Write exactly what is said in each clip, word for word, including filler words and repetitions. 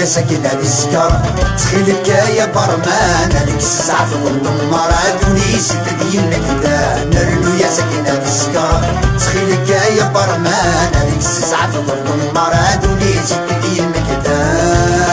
يا ساكن هاد السكر تخيلك يا برمان هذيك الساعة في الدمار عادوني ست ديال الكدا نرنو يا ساكن هاد السكر تخيلك يا برمان هذيك الساعة في الدمار عادوني ست ديال الكدا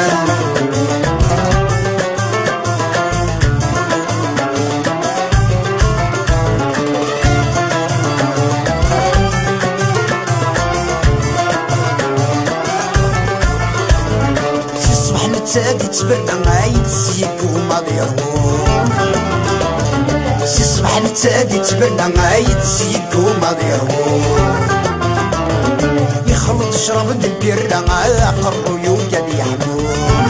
تادي تبرد عايد سيك وما ضيعهم سي صبح نتادي تبرد عايد سيك وما ضيعهم يخلط شرب البيرة على قرو قد يحمون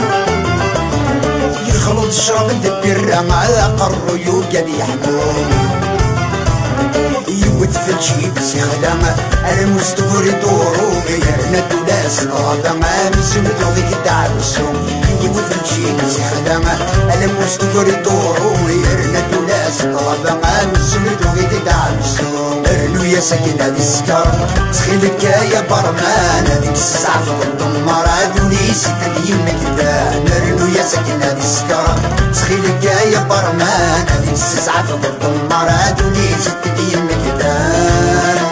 يخلط شرب البيرة على قرو قد يحمون يود في الجيب سيخدم المستور يدورو غيرنا دولاس طابع مسمدو ذيك الدعوسو يود في الجيب سيخدم المستور يدورو غيرنا دولاس طابع مسمدو ذيك الدعوسو ارنو يا ساكن هاد السكر تخيلك يا برمان هذيك الساعة في الدمار عادوني ست ديال المكدان ارنو يا ساكن هاد السكر تخيلك يا برمان هذيك الساعة في الدمار عادوني ست ديال المكدان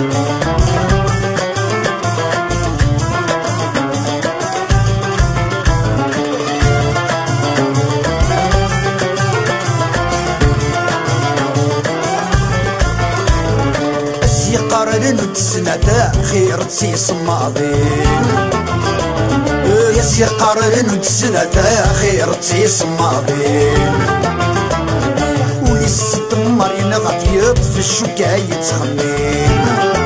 قررن وتسناتا خير تسيس ماضين يا سي قررن وتسناتا خير تسيس ماضين وليس الدمار غطيط في الشوكا يتخمين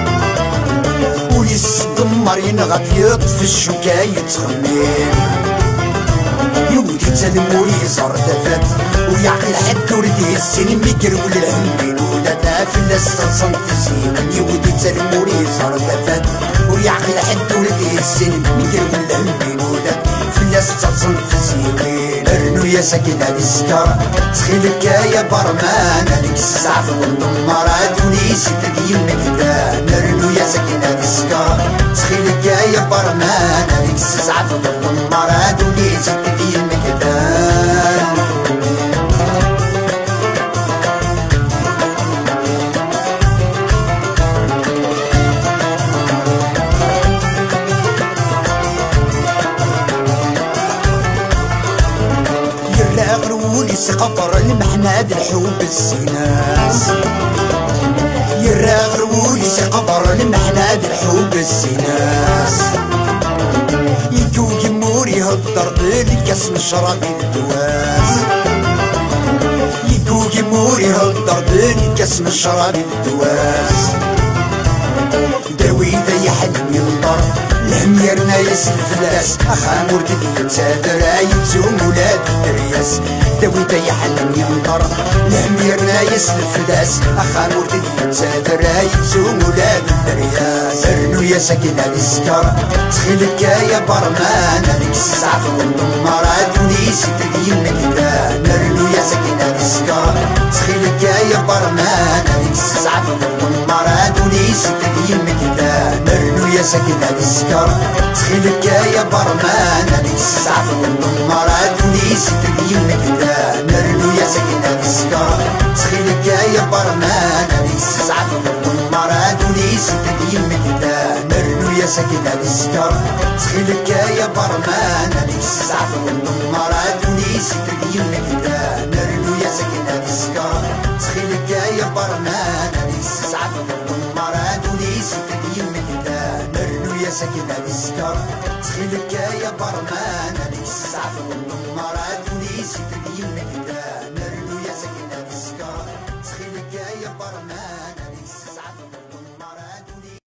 وليس الدمار غطيط في الشوكا يتخمين يودي تلموري زار دفات ويعقل حد وردي السن ميقرول الهمين ودا في الناس تصنت الزين يودي تلموري زار دفات ويعقل حد وردي السن ميقرول الهمين ودا في الناس تصنت الزين ارنو يا ساكن هاد السكر تخيلك يا برمان هذيك الساعة في الدمار عادوني ست ديال المكدان ارنو يا ساكن هاد السكر تخيلك يا برمان هذيك الساعة في الدمار عادوني ست ديال المكدان وليس قطر المحناد الحب السيناس يراغر وليس قطر المحناد الحب السيناس يكو يموري هالدرد الكاس من شراب الدواس يكو يموري هالدرد الكاس من شراب الدواس داوي ذا يحلم ينطر الهميرنا يسلف الناس اخا مرتدي تادر يتسوم ولاد الدرياس داوي ذا يحلم ينطر الهميرنا يسلف الناس اخا مرتدي تادر يتسوم ولاد الدرياس ارنو يا ساكن هاد السكر تخيلك يا برمان هذيك الساعة في الدمار عادوني ست ديال المكدان ارنو يا ساكن هاد السكر تخيلك يا برمان هذيك الساعة في الدمار عادوني ست ديال المكدان ارنو يا ساكن هاد السكر تخيلك يا برمان هذيك الساعة في الدمار عادوني ست ديال المكدان ارنو يا ساكن هاد السكر تخيلك يا برمان هذيك الساعة في الدمار عادوني ست ديال المكدان ارنو يا ساكن هاد السكر تخيلك يا برمان هذيك الساعة في الدمار عادوني ست ديال المكدان ارنو يا ساكن هاد السكر تخيلك يا برمان هذيك الساعة في الدمار عادوني ست ديال المكدان ارنو يا ساكن هاد السكر تخيلك يا برمان هذيك الساعة في الدمار عادوني ست ديال المكدان